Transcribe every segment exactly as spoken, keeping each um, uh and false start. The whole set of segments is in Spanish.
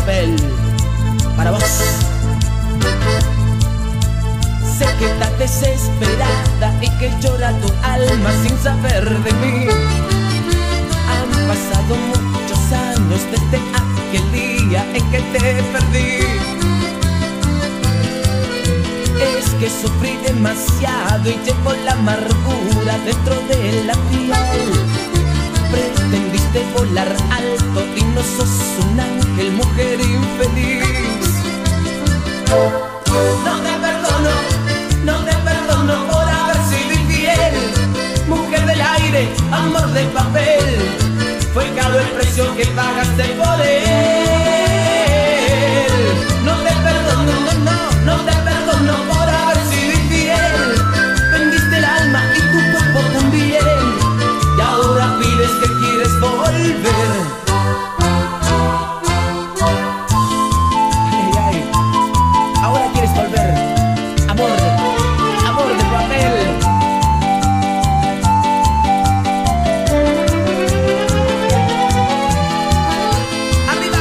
papel. Para vos. Sé que estás desesperada y que llora tu alma sin saber de mí. Han pasado muchos años desde aquel día en que te perdí. Es que sufrí demasiado y llevo la amargura dentro de la piel. Pretendiste volar alto y no sos un ángel, mujer infeliz. No te perdono, no te perdono por haber sido infiel. Mujer del aire, amor de papel, fue caro el precio que pagaste por él. No te perdono, no, no, no te perdono por haber sido infiel. Vendiste el alma y tu cuerpo también, y ahora pides que quieres volver. Ay, ay, ahora quieres volver. Amor, amor de papel. Arriba.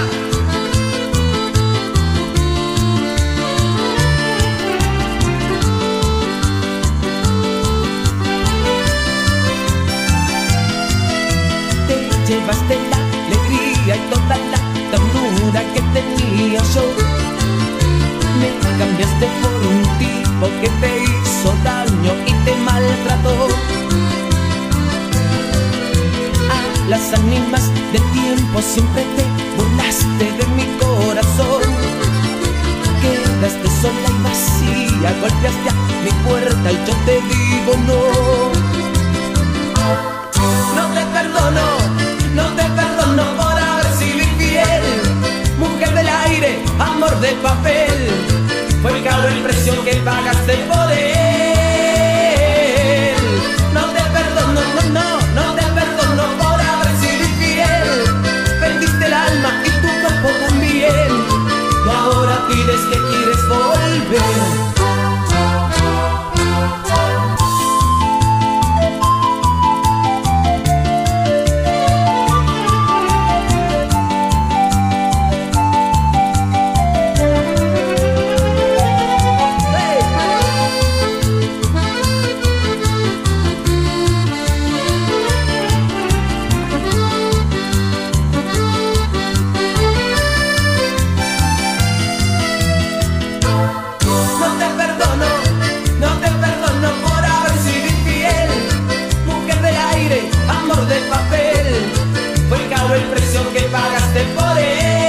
Te llevaste la alegría y toda la ternura que tenía yo. Me cambiaste por un tipo que te hizo daño y te maltrató. A las ánimas del tiempo siempre te burlaste de mi corazón. Quedaste sola y vacía, golpeaste a mi puerta y yo te digo no. No te perdono, no te perdono por haber sido infiel. Mujer del aire, amor de papel, fue caro el precio que pagaste por él. No te perdono, no, no, no te perdono por haber sido infiel. Vendiste el alma y tu cuerpo también, y ahora pides que quieres volver. De papel, fue caro el precio que pagaste por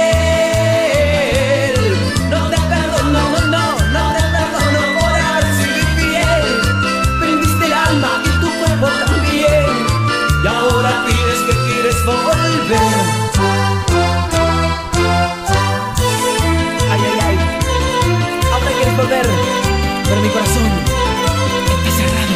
él. No te perdono, no, no, no te perdono por haber sido infiel. Vendiste el alma y tu cuerpo también, y ahora pides que quieres volver. Ay, ay, ay, ahora quieres volver, pero mi corazón está cerrado.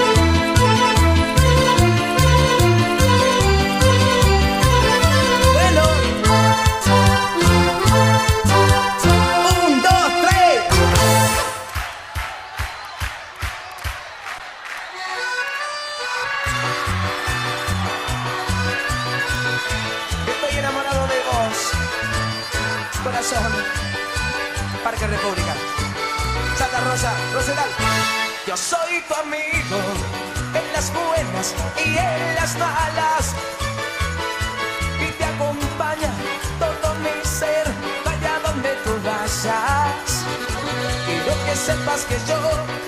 Corazón, Parque República, Santa Rosa, Rosedal. Yo soy tu amigo en las buenas y en las malas, y te acompaña todo mi ser, vaya donde tú vayas. Quiero que sepas que yo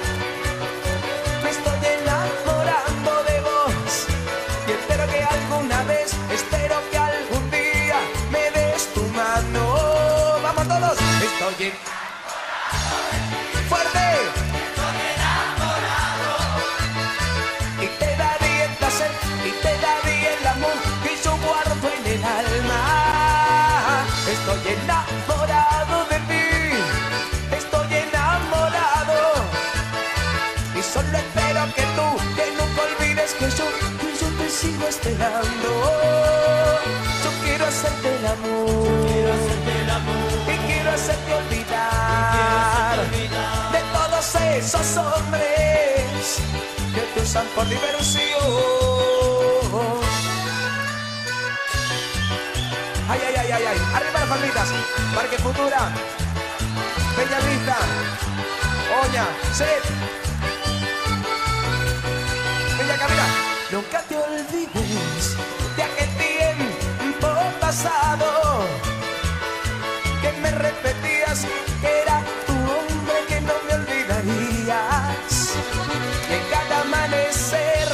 me estoy enamorando de vos, y espero que alguna vez, espero que algún día me des tu mano. Vamos todos, estoy en... ¡Fuerte! Estoy enamorado, y te daría el placer, y te daría el amor que yo guardo en el alma. Estoy enamorado de ti, estoy enamorado, y solo espero que tú, que nunca olvides que yo, que yo te sigo esperando. Yo quiero hacerte el amor, quiero hacerte el amor, y quiero hacerte olvidar de todos esos hombres que te usan por diversión. Ay, ay, ay, ay, ay. Arriba las palmitas. Parque Futura. Bella Vista. Oña. Set. Bella Camina. Nunca te olvides de aquel tiempo pasado que me repetías que era tu hombre, que no me olvidarías. Y en cada amanecer,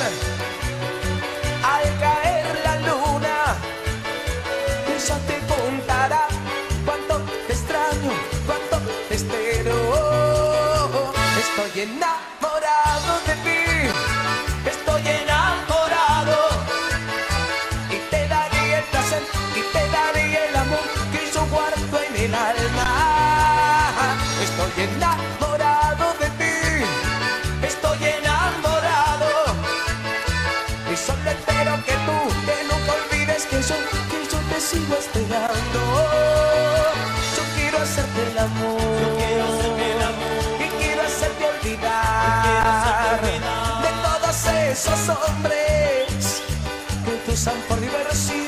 al caer la luna, ella te contará cuánto te extraño, cuánto te espero. Estoy enamorado de ti, estoy enamorado, y te daría el placer, y te daría el amor que yo guardo en el alma. Estoy enamorado de ti, estoy enamorado, y solo espero que tú, que nunca olvides que yo, que yo te sigo esperando. Yo quiero hacerte el amor, yo quiero hacerte el amor, y quiero hacerte olvidar de todos esos hombres que te usan por diversión.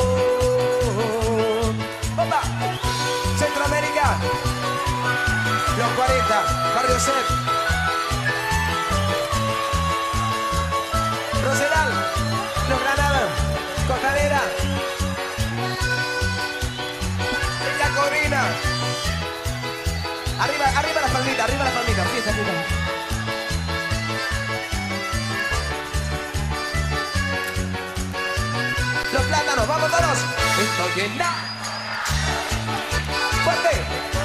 ¡Opa! Centroamérica. Los cuarenta. Barrio Set. Rosedal. Los Granados. Costanera. Bella Corina. Arriba, arriba las palmitas, arriba las palmitas. Fiesta, fiesta. Los plátanos, vamos todos. Estoy enamorado. Fuerte.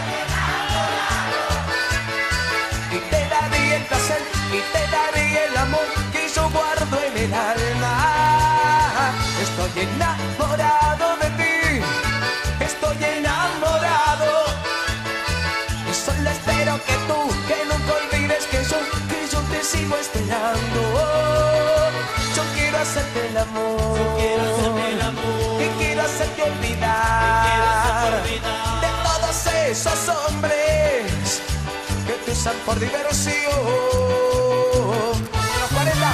Y te daría el placer, y te daría el amor que yo guardo en el alma. Estoy enamorado de ti, estoy enamorado, y solo espero que tú, que nunca olvides que yo, que yo te sigo esperando. Yo quiero hacerte el amor, yo quiero hacerte el amor, y quiero hacerte olvidar de todos esos hombres que te usan por diversión. Los cuarenta.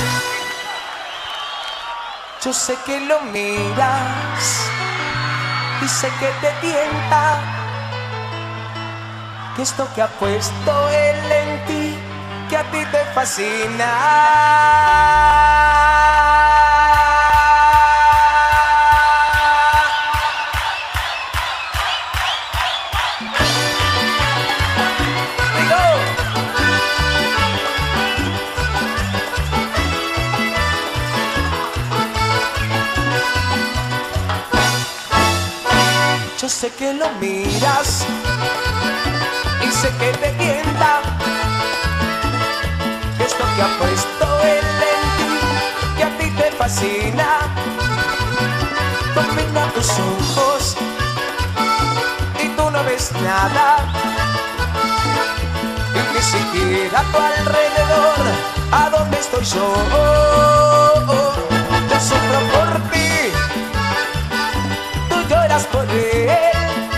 Yo sé que lo miras y sé que te tienta, que esto que ha puesto él en ti, que a ti te fascina. Yo sé que lo miras y sé que te tienta, que esto que ha puesto él en ti, que a ti te fascina. Domina tus ojos y tú no ves nada, y ni siquiera a tu alrededor, a donde estoy yo. Yo sufro por ti, tú lloras por él,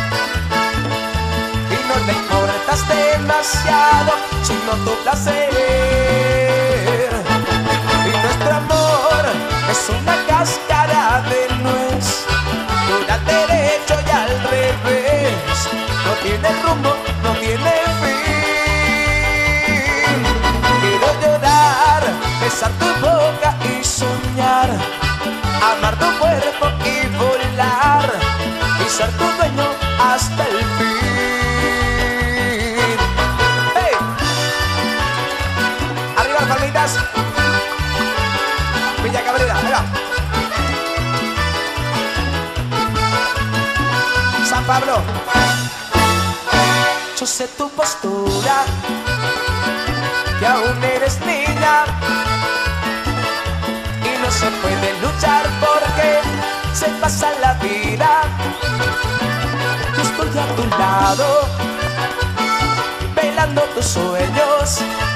y no le importas demasiado, sino tu placer. Y nuestro amor es una cáscara de nuez, dura al derecho y al revés, no tiene rumbo, no tiene fin. Quiero llorar, besar tu boca y soñar, amar tu cuerpo y volar, y ser tu dueño hasta el fin. ¡Hey! Arriba las palmitas. Villa Cabrera, venga. San Pablo. Yo sé tu postura, que aún eres niña, y no se puede luchar porque se pasa la vida. Yo estoy a tu lado, velando tus sueños,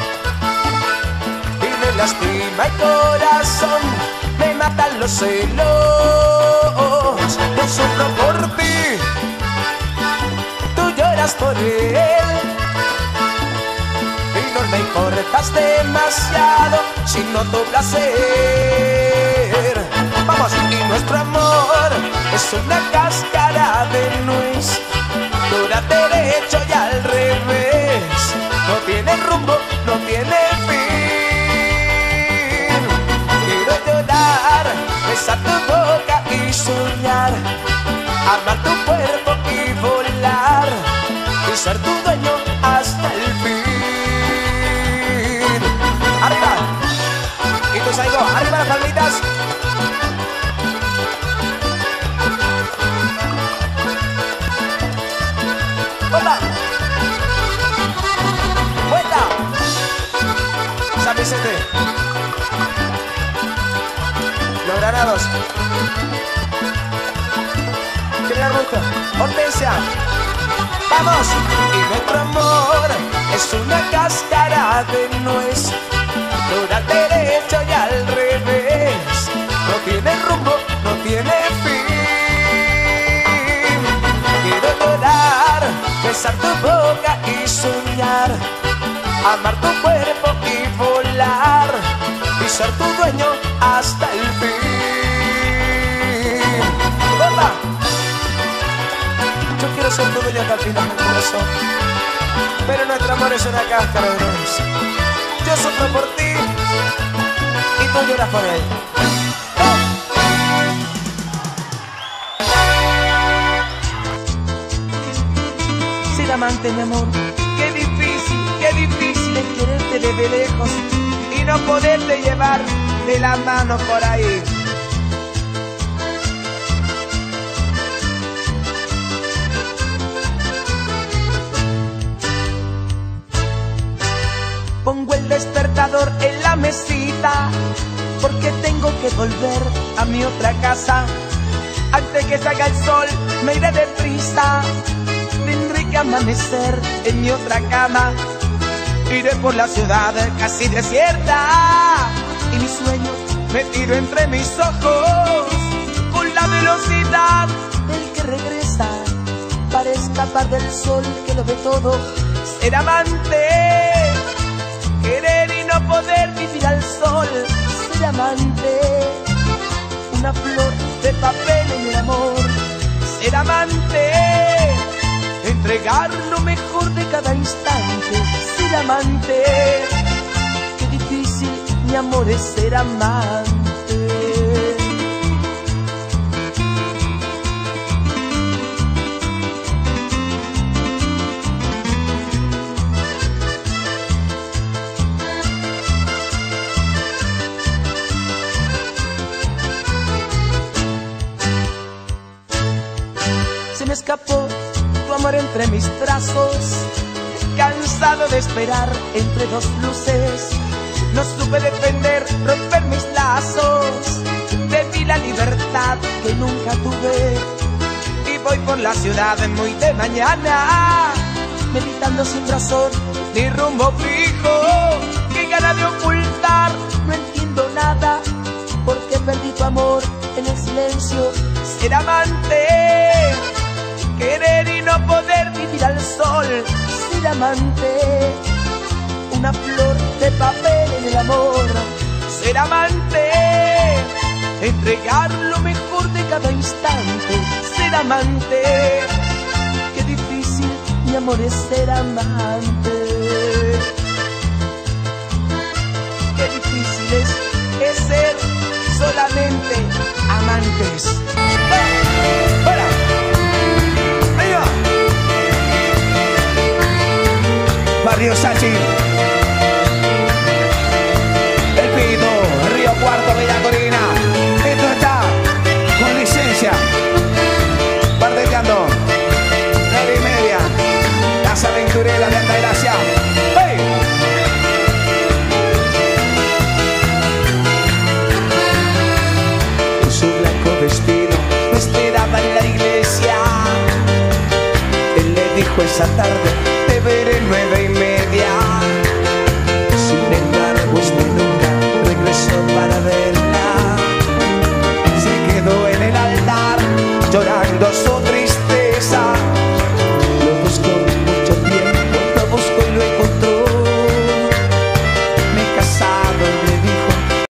y me lastima el corazón, me matan los celos. Yo sufro por ti, tú lloras por él, y no me importas demasiado, sino tu placer. Vamos, y nuestro amor es una cáscara de nuez, dura derecho y al revés, no tiene rumbo, no tiene fin. Quiero llorar, besar tu boca y soñar, amar tu cuerpo y volar, y ser tu dueño hasta el fin. Arriba, y tú Saigo, arriba las palmitas. ¡Opa! ¡Vuelta! San Vicente. Los Granados. General Busto. Hortensia. ¡Vamos! Y nuestro amor es una cáscara de nuez, dura al derecho y al revés, no tiene rumbo, no tiene fin. Quiero llorar, besar tu boca y soñar, amar tu cuerpo y volar, y ser tu dueño hasta el fin. ¡Opa! Yo quiero ser tu dueño hasta el final, mi corazón, pero nuestro amor es una cáscara de nuez. Yo sufro por ti y tú lloras por él. Ser amante, mi amor, qué difícil, qué difícil es quererte desde lejos y no poderte llevar de la mano por ahí. Pongo el despertador en la mesita, porque tengo que volver a mi otra casa. Antes que salga el sol me iré deprisa, tendré que amanecer en mi otra cama. Iré por la ciudad casi desierta y mi sueño metido entre mis ojos, con la velocidad del que regresa para escapar del sol que lo ve todo. Ser amante, querer y no poder vivir al sol. Ser amante, una flor de papel en el amor. Ser amante, entregar lo mejor de cada instante. Ser amante, qué difícil, mi amor, es ser amante. Me escapó tu amor entre mis brazos, cansado de esperar entre dos luces. No supe defender, romper mis lazos, te di la libertad que nunca tuve. Y voy por la ciudad muy de mañana, meditando sin razón ni rumbo fijo. Qué gana de ocultar, no entiendo nada, porque perdí tu amor en el silencio. Ser amante, querer y no poder vivir al sol. Ser amante, una flor de papel en el amor. Ser amante, entregar lo mejor de cada instante. Ser amante, qué difícil, mi amor, es ser amante. Qué difícil es, es ser solamente amantes. ¡Fuera! Barrio Sachi, El Pito, Río Cuarto, Bella Corina. Esto está con licencia, pardeteando, nueve y media, Casa Aventurera de Altagracia. ¡Hey! En su blanco vestido me esperaba en la iglesia. Él le dijo esa tarde: te veré nueve y